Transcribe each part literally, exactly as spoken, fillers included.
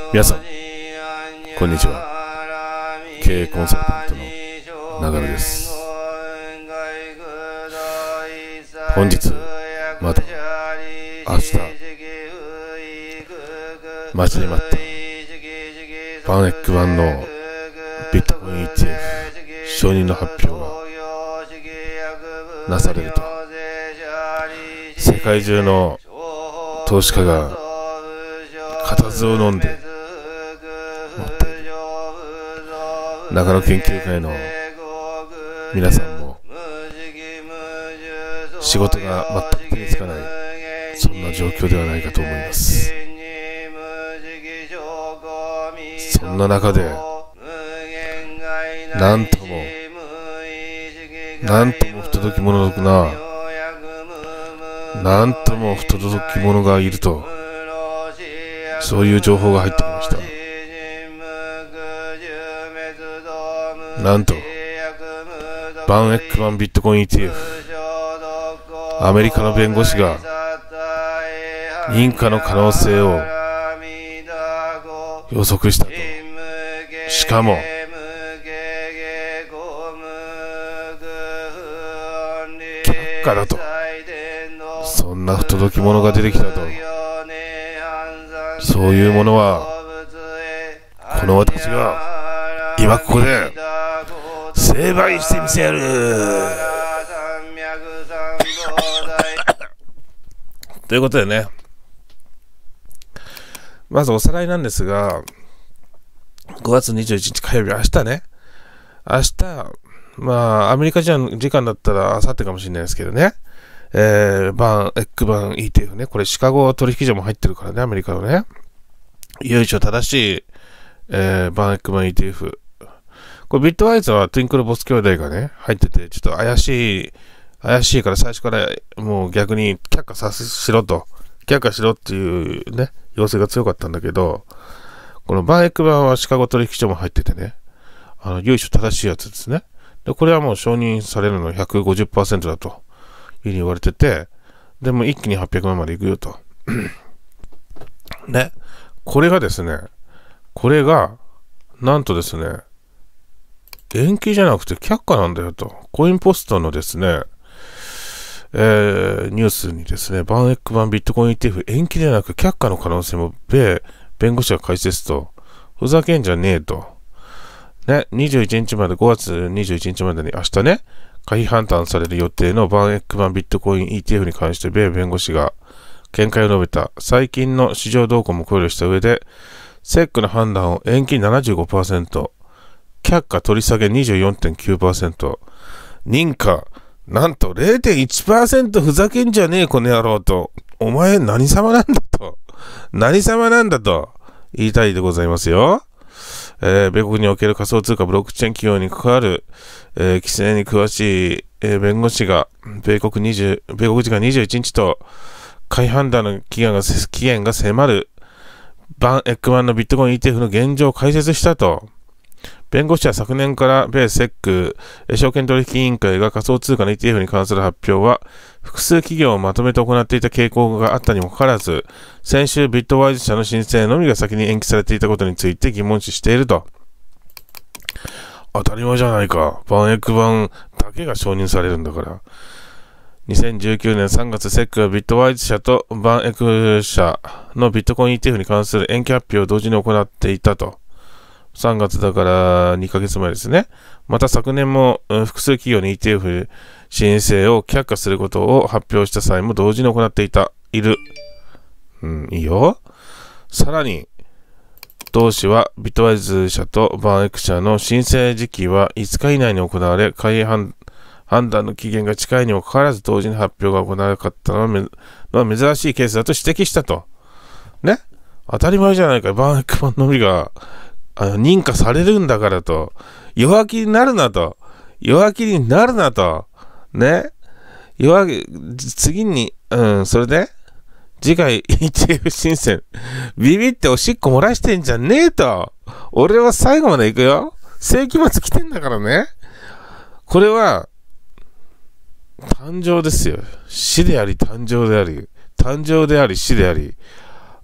皆さんこんにちは。経営コンサルタントの長野です。本日また明日待ちに待ったバンエック版のビットコイン イーティーエフ 承認の発表がなされると、世界中の投資家が固唾を飲んで待っている。長野研究会の皆さんも仕事が全く手につかない、そんな状況ではないかと思います。そんな中でなんともなんとも不届き者ななんとも不届き者がいると、そういう情報が入ってきました。なんとバンエック版ビットコイン イーティーエフ、アメリカの弁護士が認可の可能性を予測したと。しかも却下だと。そんな不届き者が出てきたと。そういうものはこの私が今ここで成敗してみせるということでね、まずおさらいなんですが、ごがつにじゅういちにち火曜日、明日ね、明日、まあアメリカ時間だったら明後日かもしれないですけどね、えー、バンエック版 イーティーエフ ね、これシカゴ取引所も入ってるからね、アメリカのね、由緒正しい、えー、バンエック版 イーティーエフ、これビットワイズはトゥインクルボス兄弟がね入ってて、ちょっと怪しい怪しいから最初からもう逆に却下させしろと却下しろっていうね要請が強かったんだけど、このバンエック版はシカゴ取引所も入っててね、あの由緒正しいやつですね。でこれはもう承認されるの ひゃくごじゅっパーセント だというふうに言われてて、でも一気にはっぴゃくまんまでいくよとね、これがですねこれがなんとですね延期じゃなくて却下なんだよと、コインポストのですね、えー、ニュースにですね、バンエック版ビットコイン イーティーエフ 延期ではなく却下の可能性も米弁護士が解説と、ふざけんじゃねえと。ね、にじゅういちにちまで、ごがつにじゅういちにちまでに明日ね、回避判断される予定のバンエック版ビットコイン イーティーエフ に関して米弁護士が見解を述べた。最近の市場動向も考慮した上で、セックの判断を延期 ななじゅうごパーセント、却下取り下げ にじゅうよんてんきゅうパーセント、認可なんと れいてんいちパーセント、ふざけんじゃねえこの野郎と、お前何様なんだと、何様なんだと言いたいでございますよ。えー、米国における仮想通貨ブロックチェーン企業に関わる、えー、規制に詳しい、えー、弁護士が米国20米国時間にじゅういちにちと回避判断の期限が期限が迫るバンエック版のビットコイン イーティーエフ の現状を解説したと。弁護士は昨年から米セック証券取引委員会が仮想通貨の イーティーエフ に関する発表は複数企業をまとめて行っていた傾向があったにもかかわらず、先週ビットワイズ社の申請のみが先に延期されていたことについて疑問視していると。当たり前じゃないか。バンエック版だけが承認されるんだから。にせんじゅうきゅうねんさんがつ、セックはビットワイズ社とバンエック社のビットコイン イーティーエフ に関する延期発表を同時に行っていたと。さんがつだからにかげつまえですね。また昨年も複数企業に イーティーエフ 申請を却下することを発表した際も同時に行っていた、いる。うん、いいよ。さらに、同氏はビットワイズ社とバンエック社の申請時期はいつか以内に行われ、開判判断の期限が近いにもかかわらず同時に発表が行われなかったのは珍しいケースだと指摘したと。ね。当たり前じゃないか。バンエック版のみがあの認可されるんだからと。弱気になるなと。弱気になるなと。ね。弱気、次に、うん、それで次回 イーティーエフ 申請。ビビっておしっこ漏らしてんじゃねえと。俺は最後まで行くよ。世紀末来てんだからね。これは、誕生ですよ。死であり誕生であり、誕生であり死であり、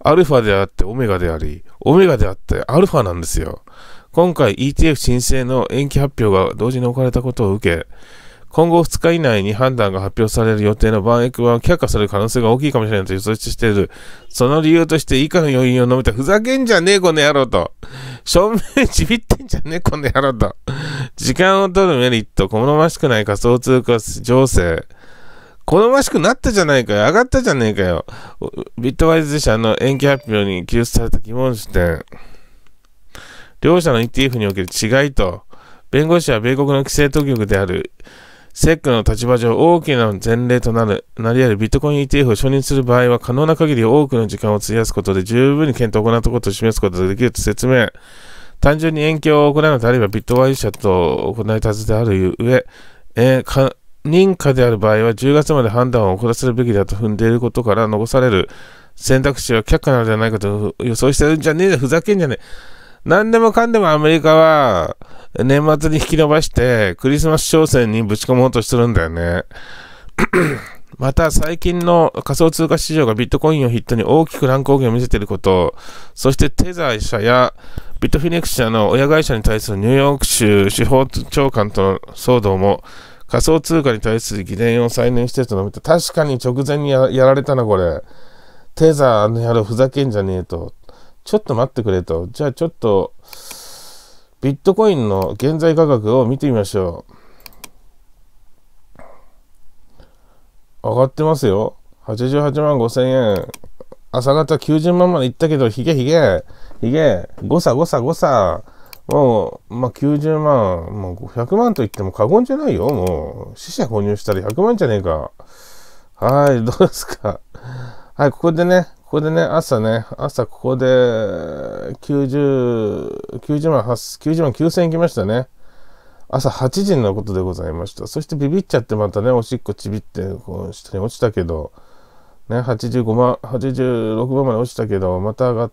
アルファであってオメガであり、オメガであってアルファなんですよ。今回 イーティーエフ 申請の延期発表が同時に置かれたことを受け、今後ふつか以内に判断が発表される予定のバンエクは却下される可能性が大きいかもしれないと予想している。その理由として以下の要因を述べて、ふざけんじゃねえこの野郎と。正面ちびってんじゃねえこの野郎と。時間を取るメリット、好ましくない仮想通貨情勢。好ましくなったじゃないかよ。上がったじゃねえかよ。ビットワイズ社の延期発表に記述された疑問視点。両社の イーティーエフ における違いと、弁護士は米国の規制当局であるセックの立場上大きな前例となる、なり得るビットコイン イーティーエフ を承認する場合は可能な限り多くの時間を費やすことで十分に検討を行ったことを示すことができると説明。単純に延期を行うのであればビットワイズ社と行いたずであるゆえ、えー、か認可である場合はじゅうがつまで判断を遅らせるべきだと踏んでいることから残される選択肢は却下なのではないかと予想してるんじゃねえよ。ふざけんじゃねえ。何でもかんでもアメリカは年末に引き延ばしてクリスマス商戦にぶち込もうとしてるんだよね。また最近の仮想通貨市場がビットコインを筆頭に大きく乱高下を見せていること、そしてテザー社やビットフィニックス社の親会社に対するニューヨーク州司法長官との騒動も仮想通貨に対する疑念を再燃していると述べて、確かに直前に や, やられたなこれ。テザーの野郎ふざけんじゃねえと。ちょっと待ってくれと。じゃあちょっとビットコインの現在価格を見てみましょう。上がってますよ。はちじゅうはちまんごせんえん。朝方きゅうじゅうまんまでいったけど、ひげひげ、ひげ、誤差誤差誤差。もう、まあ、きゅうじゅうまん、もうひゃくまんと言っても過言じゃないよ。もう、死者購入したらひゃくまんじゃねえか。はい、どうですか。はい、ここでね、ここでね、朝ね、朝ここできゅうじゅう、きゅうじゅうまん、きゅうじゅうまんきゅうせんえん来ましたね。朝はちじのことでございました。そしてビビっちゃってまたね、おしっこちびって、こう下に落ちたけど、ね、はちじゅうごまん、はちじゅうろくまんまで落ちたけど、また上がって、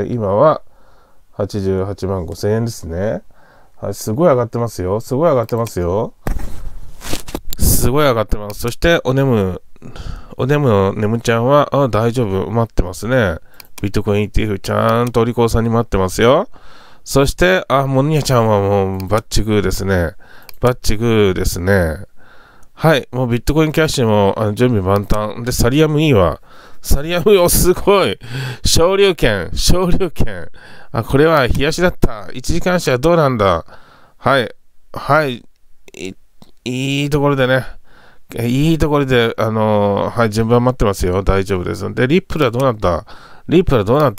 今ははちじゅうはちまんごせんえんですね。はい、すごい上がってますよ。すごい上がってますよ。すごい上がってます。そして、おねむ、おねむのねむちゃんは、あ、大丈夫、待ってますね。ビットコイン イーティーエフ、ちゃんとお利口さんに待ってますよ。そして、あ、モニアちゃんはもう、バッチグーですね。バッチグーですね。はい、もうビットコインキャッシュもあの準備万端。で、サリアムいいわ。サリアムよ、すごい。昇竜拳、昇竜拳。あ、これは冷やしだった。いちじかん足はどうなんだ。はい、はい、い, いいところでね。いいところで、あのー、はい、順番待ってますよ。大丈夫です。で、リップルはどうなった？リップルはどうなった？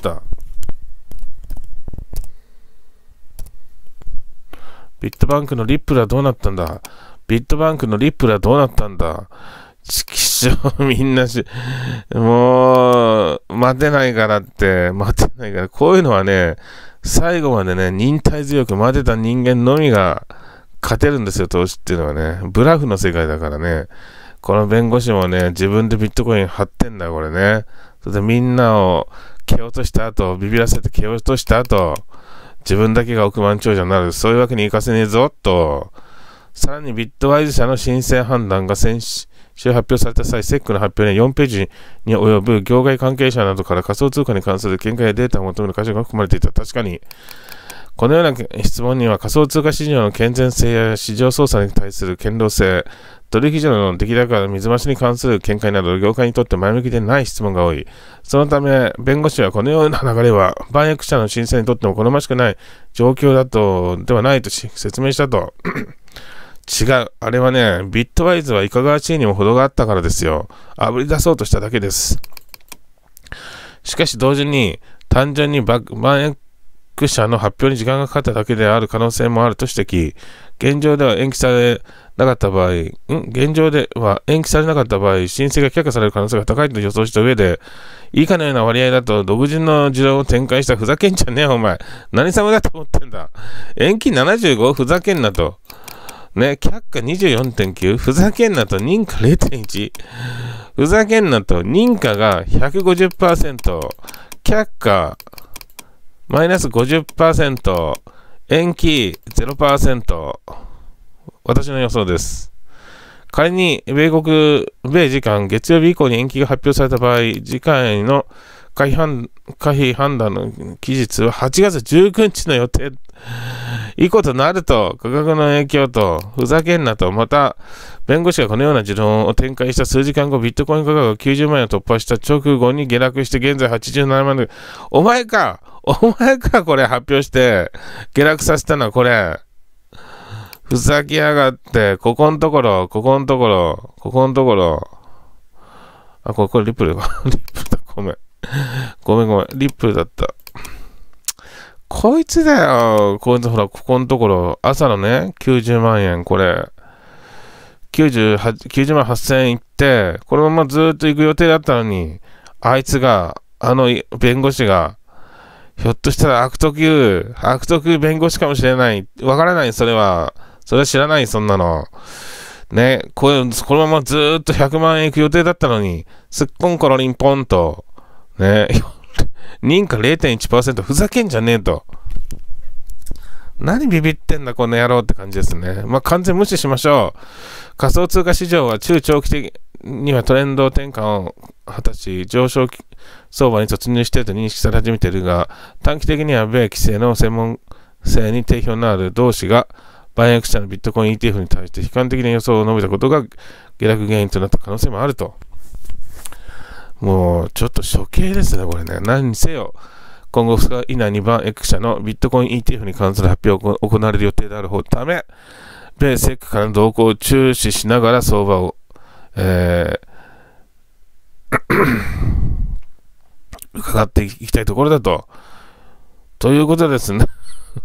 ビットバンクのリップルはどうなったんだ？ビットバンクのリップルはどうなったんだ？ちきしょう、みんなし、もう、待てないからって、待てないから、こういうのはね、最後までね、忍耐強く待てた人間のみが、勝てるんですよ、投資っていうのはね。ブラフの世界だからね。この弁護士もね、自分でビットコイン貼ってんだ、これね。それでみんなを蹴落とした後、ビビらせて蹴落とした後、自分だけが億万長者になる。そういうわけにいかせねえぞ、と。さらにビットワイズ社の申請判断が先週発表された際、セックの発表にはよんページに及ぶ業界関係者などから仮想通貨に関する見解やデータを求める箇所が含まれていた。確かに。このような質問には仮想通貨市場の健全性や市場操作に対する堅牢性、取引所の出来高や水増しに関する見解など業界にとって前向きでない質問が多い。そのため、弁護士はこのような流れは、売約者の申請にとっても好ましくない状況だと、ではないと説明したと。違う。あれはね、ビットワイズはいかがわしいにも程があったからですよ。あぶり出そうとしただけです。しかし同時に、単純に売約者の発表に時間がかかっただけである可能性もあると指摘。現状では延期されなかった場合、ん現状では延期されなかった場合、申請が却下される可能性が高いと予想した上で、以下のような割合だと独自の事情を展開したふざけんじゃねえお前。何様だと思ってんだ。延期 ななじゅうご？ ふざけんなと。ね、却下 にじゅうよんてんきゅう？ ふざけんなと認可 れいてんいち？ ふざけんなと認可が ひゃくごじゅっパーセント、却下マイナス ごじゅっパーセント、延期 ゼロパーセント。私の予想です。仮に米国、米時間月曜日以降に延期が発表された場合、次回の可否判可否判断の期日ははちがつじゅうくにちの予定。いいことなると、価格の影響と、ふざけんなと、また、弁護士がこのような持論を展開した数時間後、ビットコイン価格がきゅうじゅうまんえんを突破した直後に下落して、現在はちじゅうななまんえん。お前かお前かこれ発表して、下落させたのはこれ。ふざけやがって、ここのところ、ここのところ、ここのところ。あ、これ、これリップルだ。リップルだ。ごめん。ごめんごめん。リップルだった。こいつだよ。こいつほら、ここのところ、朝のね、きゅうじゅうまんえん、これ。きゅうじゅうまんはっせんえんいって、このままずーっと行く予定だったのに、あいつが、あの弁護士が、ひょっとしたら悪徳、悪徳弁護士かもしれない。わからない、それは。それは知らない、そんなの。ね、これ、このままずーっとひゃくまんえん行く予定だったのに、すっぽんころりんぽんと、ね、認可 れいてんいちパーセント ふざけんじゃねえと。何ビビってんだこの野郎って感じですね。まあ完全無視しましょう。仮想通貨市場は中長期的にはトレンド転換を果たし、上昇相場に突入していると認識され始めているが、短期的には米規制の専門性に定評のある同志が、売約者のビットコイン イーティーエフ に対して悲観的な予想を述べたことが下落原因となった可能性もあると。もうちょっと処刑ですね、これね。何にせよ、今後ふつか以内にバン X 社のビットコイン イーティーエフ に関する発表が行われる予定であるため、米セックからの動向を注視しながら相場を、えー、伺っていきたいところだと。ということですね。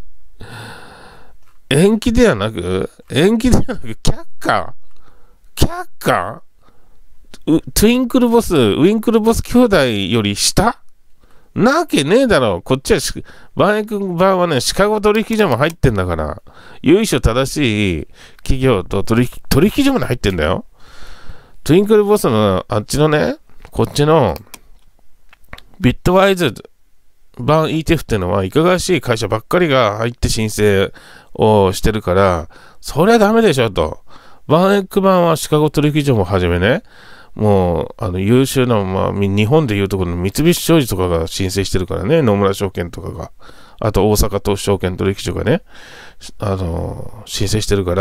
延期ではなく、延期ではなく、却下却下トゥインクルボス、ウィンクルボス兄弟より下なわけねえだろ。こっちは、バンエクバーはね、シカゴ取引所も入ってんだから、由緒正しい企業と取引、取引所まで入ってんだよ。トゥインクルボスのあっちのね、こっちのビットワイズバン イーティーエフ っていうのはいかがわしい会社ばっかりが入って申請をしてるから、そりゃダメでしょと。バンエック版はシカゴ取引所もはじめね、もうあの優秀な、まあ、日本でいうところの三菱商事とかが申請してるからね、野村証券とかが、あと大阪投資証券取引所がね、あの申請してるから、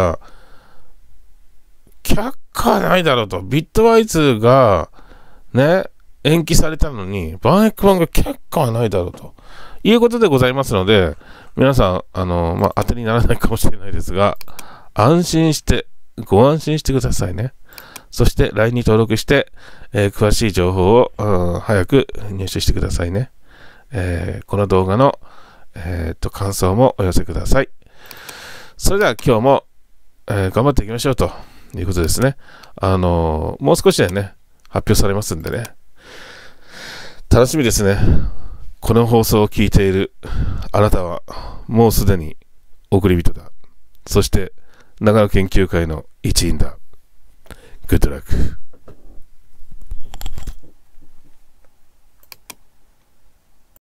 却下はないだろうと。ビットワイズがね、延期されたのに、バンエック版が却下はないだろうということでございますので、皆さん、あの、まあ、当てにならないかもしれないですが、安心して、ご安心してくださいね。そして ライン に登録して、えー、詳しい情報を、うん、早く入手してくださいね。えー、この動画の、えー、っと感想もお寄せください。それでは今日も、えー、頑張っていきましょうということですね。あのー、もう少しでね、発表されますんでね。楽しみですね。この放送を聞いているあなたはもうすでに送り人だ。そして長野研究会の一員だ。Good luck.